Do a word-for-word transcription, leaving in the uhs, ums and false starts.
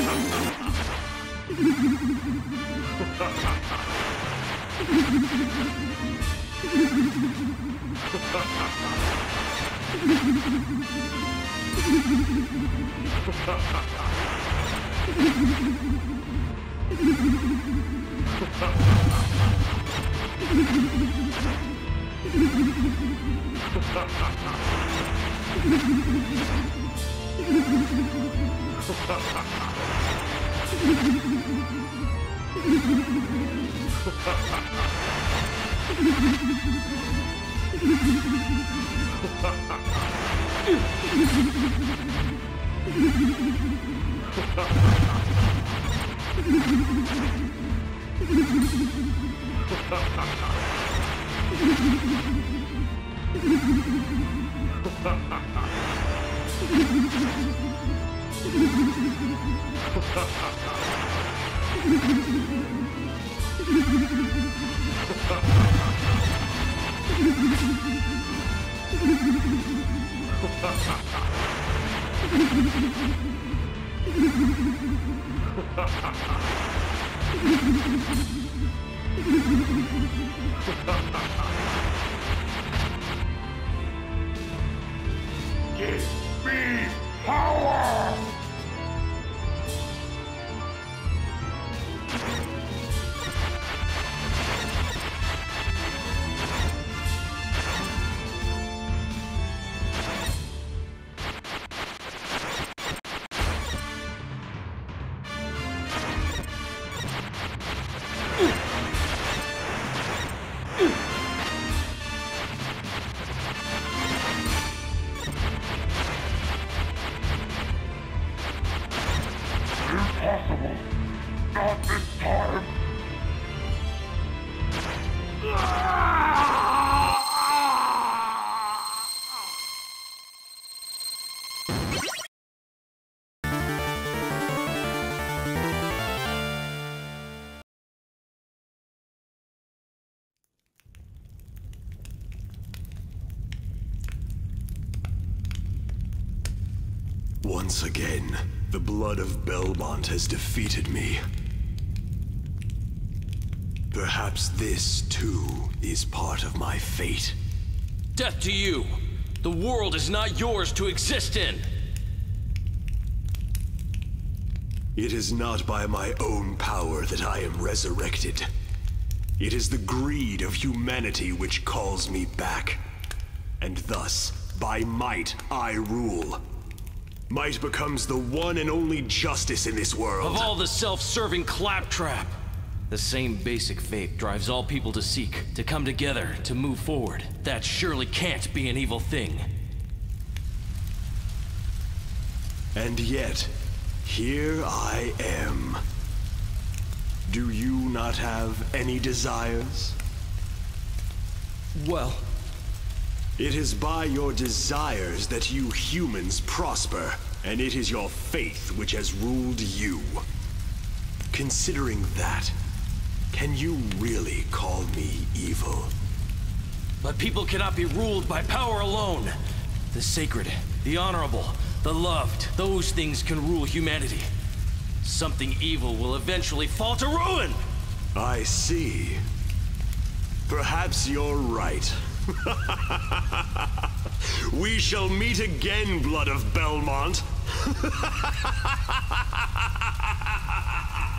Once again, the blood of Belmont has defeated me. Perhaps this, too, is part of my fate. Death to you! The world is not yours to exist in! It is not by my own power that I am resurrected. It is the greed of humanity which calls me back. And thus, by might, I rule. Might becomes the one and only justice in this world. Of all the self-serving claptrap! The same basic fate drives all people to seek, to come together, to move forward. That surely can't be an evil thing. And yet, here I am. Do you not have any desires? Well... It is by your desires that you humans prosper, and it is your faith which has ruled you. Considering that, can you really call me evil? But people cannot be ruled by power alone. The sacred, the honorable, the loved, those things can rule humanity. Something evil will eventually fall to ruin! I see. Perhaps you're right. We shall meet again, Blood of Belmont.